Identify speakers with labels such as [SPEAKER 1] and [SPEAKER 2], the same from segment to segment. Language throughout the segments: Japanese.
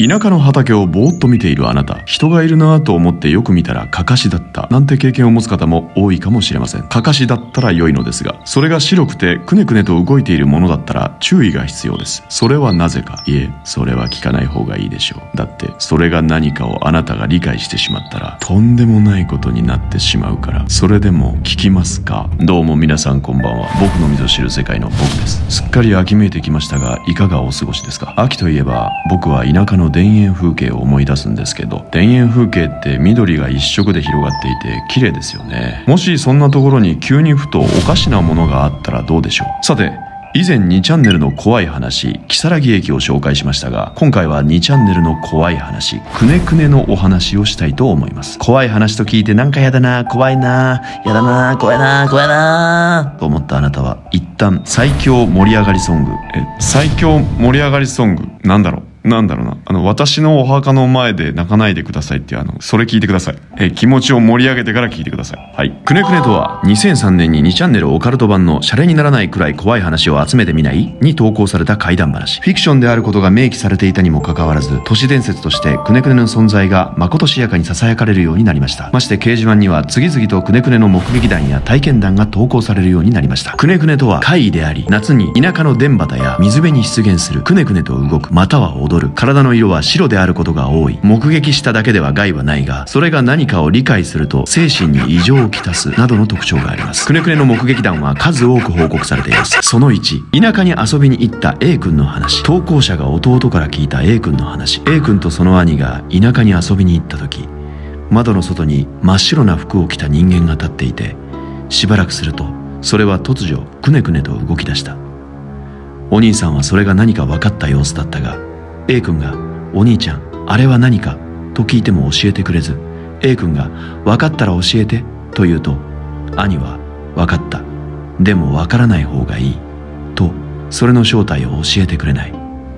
[SPEAKER 1] 田舎の畑をぼーっと見ているあなた、人がいるなぁと思ってよく見たらカカシだったなんて経験を持つ方も多いかもしれません。カカシだったら良いのですが、それが白くてくねくねと動いているものだったら注意が必要です。それはなぜか。いえ、それは聞かない方がいいでしょう。だってそれが何かをあなたが理解してしまったらとんでもないことになってしまうから。それでも聞きますか？どうも皆さんこんばんは。僕の溝知る世界の僕です。すっかり秋めいてきましたが、いかがお過ごしですか？秋といえば僕は田舎の田園風景を思い出すんですけど、田園風景って緑が一色で広がっていて綺麗ですよね。もしそんなところに急にふとおかしなものがあったらどうでしょう。さて、以前2チャンネルの怖い話、如月駅を紹介しましたが、今回は2チャンネルの怖い話、くねくねのお話をしたいと思います。怖い話と聞いてなんかやだな、怖いな、やだな、怖いな、怖いなと思ったあなたは一旦最強盛り上がりソング、最強盛り上がりソング、なんだろうな、私のお墓の前で泣かないでくださいっていうそれ聞いてください。気持ちを盛り上げてから聞いてください。はい。くねくねとは、2003年に2チャンネルオカルト版のシャレにならないくらい怖い話を集めてみないに投稿された怪談話。フィクションであることが明記されていたにもかかわらず、都市伝説としてくねくねの存在がまことしやかに囁かれるようになりました。まして掲示板には次々とくねくねの目撃談や体験談が投稿されるようになりました。くねくねとは怪異であり、夏に田舎の田畑や水辺に出現するくねくねと動く、または踊る。体の色は白であることが多い。目撃しただけでは害はないが、それが何かを理解すると精神に異常をきたすなどの特徴があります。くねくねの目撃談は数多く報告されています。その1、田舎に遊びに行った A 君の話。投稿者が弟から聞いた A 君の話。A 君とその兄が田舎に遊びに行った時、窓の外に真っ白な服を着た人間が立っていて、しばらくするとそれは突如くねくねと動き出した。お兄さんはそれが何か分かった様子だったが、 A 君がお兄ちゃん、あれは何かと聞いても教えてくれず、 A 君が分かったら教えてと言うと、兄は分かった、でも分からない方がいいとそれの正体を教えてくれない。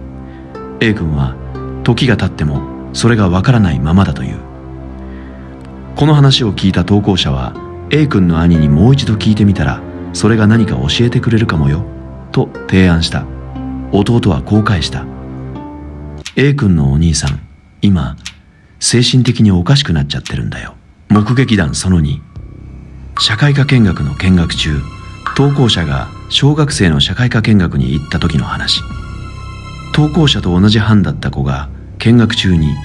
[SPEAKER 1] A 君は時が経ってもそれが分からないままだという。この話を聞いた投稿者は A 君の兄にもう一度聞いてみたらそれが何か教えてくれるかもよと提案した。弟はこう返した。A 君のお兄さん、今精神的におかしくなっちゃってるんだよ。目撃談その2、社会科見学の見学中、投稿者が小学生の社会科見学に行った時の話。投稿者と同じ班だった子が見学中に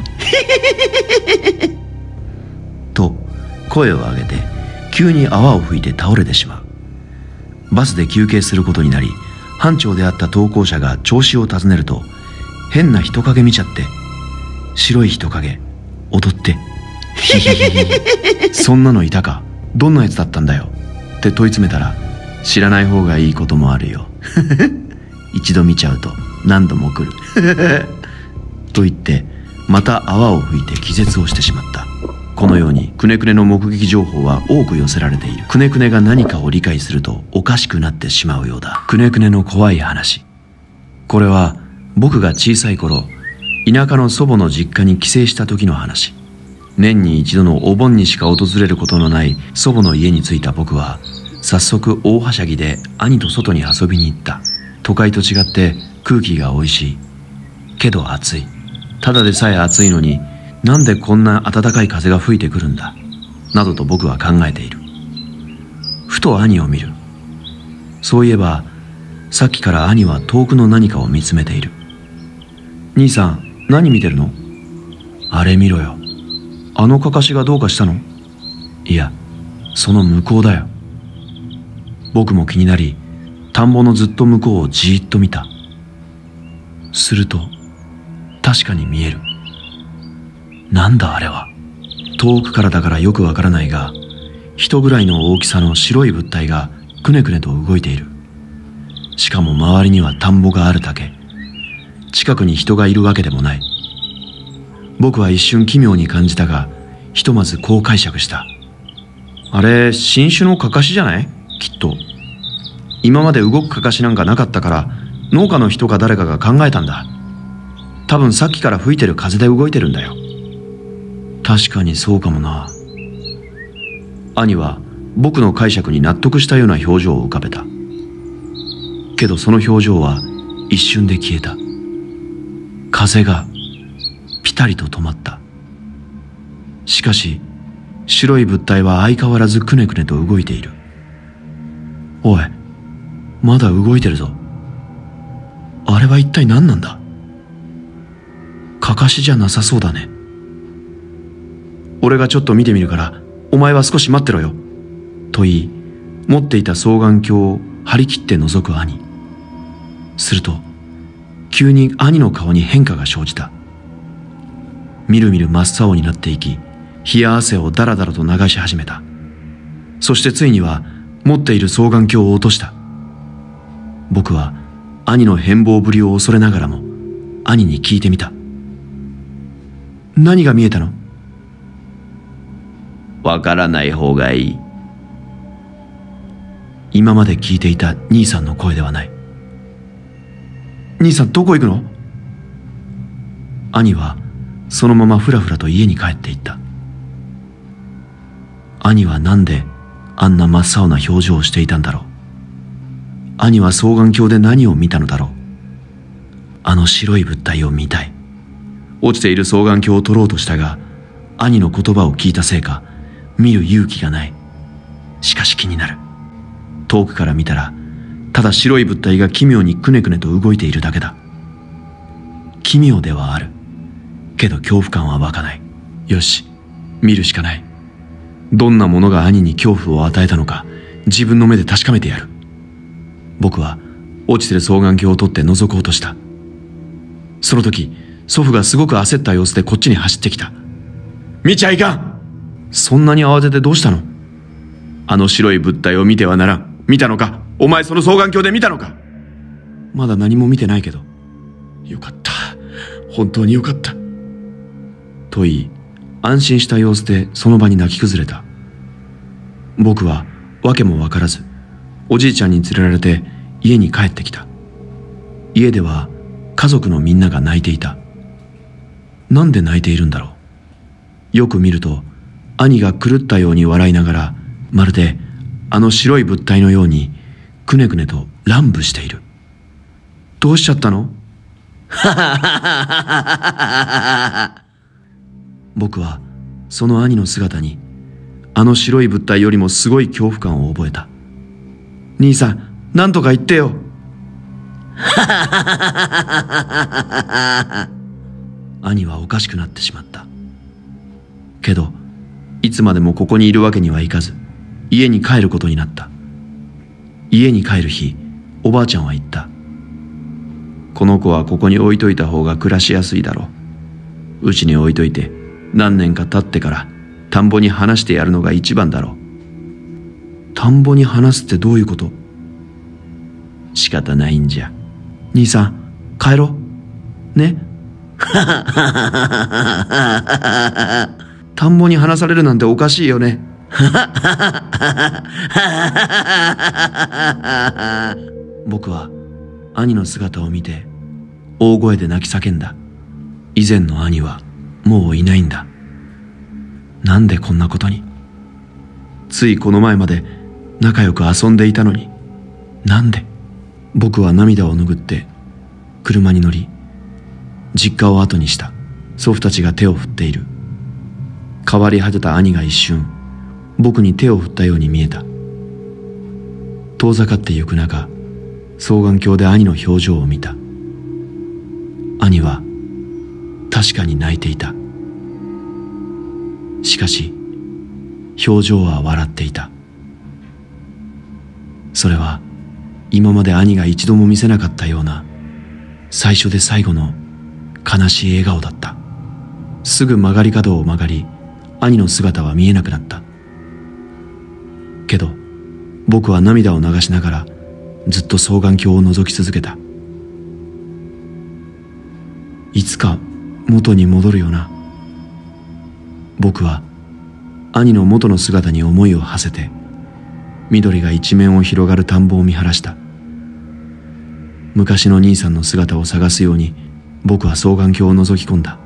[SPEAKER 1] と声を上げて急に泡を吹いて倒れてしまう。バスで休憩することになり、班長であった投稿者が調子を尋ねると、変な人影見ちゃって、白い人影踊ってそんなのいたか、どんなやつだったんだよって問い詰めたら、知らない方がいいこともあるよ一度見ちゃうと何度も来ると言ってまた泡を吹いて気絶をしてしまった。このようにくねくねの目撃情報は多く寄せられている。くねくねが何かを理解するとおかしくなってしまうようだ。くねくねの怖い話。これは僕が小さい頃、田舎の祖母の実家に帰省した時の話。年に一度のお盆にしか訪れることのない祖母の家に着いた僕は、早速大はしゃぎで兄と外に遊びに行った。都会と違って空気が美味しい。けど暑い。ただでさえ暑いのに、なんでこんな暖かい風が吹いてくるんだ、などと僕は考えている。ふと兄を見る。そういえば、さっきから兄は遠くの何かを見つめている。兄さん、何見てるの？あれ見ろよ。あのかかしがどうかしたの？いや、その向こうだよ。僕も気になり、田んぼのずっと向こうをじーっと見た。すると、確かに見える。なんだあれは。遠くからだからよくわからないが、人ぐらいの大きさの白い物体がくねくねと動いている。しかも周りには田んぼがあるだけ。近くに人がいるわけでもない。僕は一瞬奇妙に感じたが、ひとまずこう解釈した。あれ、新種のかかしじゃない？きっと。今まで動くかかしなんかなかったから、農家の人か誰かが考えたんだ。多分さっきから吹いてる風で動いてるんだよ。確かにそうかもな。兄は僕の解釈に納得したような表情を浮かべた。けどその表情は一瞬で消えた。風が
[SPEAKER 2] ピタリと止まった。しかし白い物体は相変わらずくねくねと動いている。おい、まだ動いてるぞ。あれは一体何なんだ。かかしじゃなさそうだね。俺がちょっと見てみるからお前は少し待ってろよ、と言い、持っていた双眼鏡を張り切って覗く兄。すると急に兄の顔に変化が生じた。みるみる真っ青になっていき、冷や汗をだらだらと流し始めた。そしてついには持っている双眼鏡を落とした。僕は兄の変貌ぶりを恐れながらも兄に聞いてみた。何が見えたの？
[SPEAKER 1] わからない方がいい。
[SPEAKER 2] 今まで聞いていた兄さんの声ではない。兄さんどこ行くの？兄はそのままふらふらと家に帰っていった。兄はなんであんな真っ青な表情をしていたんだろう。兄は双眼鏡で何を見たのだろう。あの白い物体を見たい。落ちている双眼鏡を取ろうとしたが、兄の言葉を聞いたせいか見る勇気がない。しかし気になる。遠くから見たらただ白い物体が奇妙にくねくねと動いているだけだ。奇妙ではあるけど恐怖感は湧かない。よし、見るしかない。どんなものが兄に恐怖を与えたのか自分の目で確かめてやる。僕は落ちてる双眼鏡を取って覗こうとした。その時祖父がすごく焦った様子でこっちに走ってきた。見ちゃいかん。そんなに慌ててどうしたの？あの白い物体を見てはならん。見たのか？お前その双眼鏡で見たのか？まだ何も見てないけど。よかった、本当によかった、と言い、安心した様子でその場に泣き崩れた。僕は訳もわからずおじいちゃんに連れられて家に帰ってきた。家では家族のみんなが泣いていた。なんで泣いているんだろう。よく見ると兄が狂ったように笑いながら、まるであの白い物体のようにくねくねと乱舞している。どうしちゃったの？僕はその兄の姿にあの白い物体よりもすごい恐怖感を覚えた。兄さん、なんとか言ってよ。兄はおかしくなってしまった。けどいつまでもここにいるわけにはいかず、家に帰ることになった。家に帰る日、おばあちゃんは言った。この子はここに置いといた方が暮らしやすいだろう。うちに置いといて何年か経ってから田んぼに放してやるのが一番だろう。田んぼに放すってどういうこと？仕方ないんじゃ。兄さん、帰ろう。ね。田んぼに放されるなんておかしいよね。僕は兄の姿を見て大声で泣き叫んだ。以前の兄はもういないんだ。なんでこんなことに。ついこの前まで仲良く遊んでいたのに、なんで。僕は涙を拭って車に乗り、実家を後にした。祖父たちが手を振っている。変わり果てた兄が一瞬僕に手を振ったように見えた。遠ざかってゆく中、双眼鏡で兄の表情を見た。兄は確かに泣いていた。しかし表情は笑っていた。それは今まで兄が一度も見せなかったような最初で最後の悲しい笑顔だった。すぐ曲がり角を曲がり、兄の姿は見えなくなった。けど僕は涙を流しながらずっと双眼鏡を覗き続けた。いつか元に戻るよな。僕は兄の元の姿に思いを馳せて、緑が一面を広がる田んぼを見晴らした。昔の兄さんの姿を探すように僕は双眼鏡を覗き込んだ。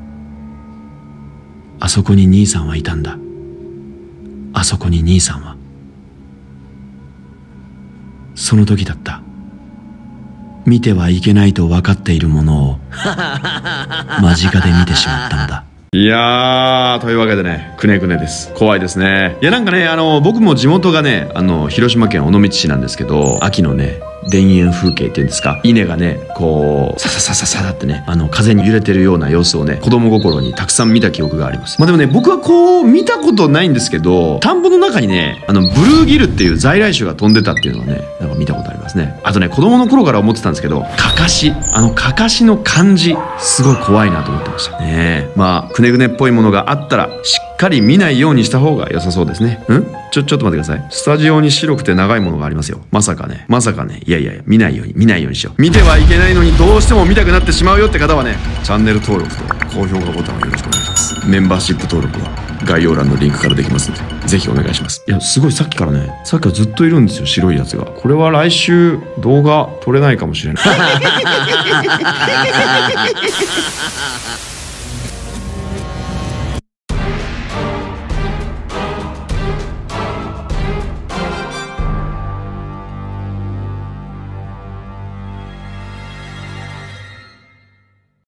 [SPEAKER 2] あそこに兄さんはいたんだ。あそこに兄さんは。その時だった。 見てはいけないと分かっているものを間近で見てしまったのだ。
[SPEAKER 1] いやー、というわけでね、くねくねです。怖いですね。いや、なんかね、僕も地元がね、広島県尾道市なんですけど、秋のね、田園風景っていうんですか、稲がね、こう、さささささってね、風に揺れてるような様子をね、子供心にたくさん見た記憶があります。まあでもね、僕はこう、見たことないんですけど、田んぼの中にね、ブルーギルっていう在来種が飛んでたっていうのはね、なんか見たことありますね。あとね、子供の頃から思ってたんですけど、かかし。かかしの漢字、すごい怖いなと思ってましたね。まあ、くねくねっぽいものがあったら、しっかり見ないようにした方が良さそうですね。ちょっと待ってください。スタジオに白くて長いものがありますよ。まさかね。いや、見ないようにしよう。見てはいけないのにどうしても見たくなってしまうよって方はね、チャンネル登録と高評価ボタンをよろしくお願いします。メンバーシップ登録は概要欄のリンクからできますので、ぜひお願いします。いや、すごいさっきからずっといるんですよ、白いやつが。これは来週動画撮れないかもしれない。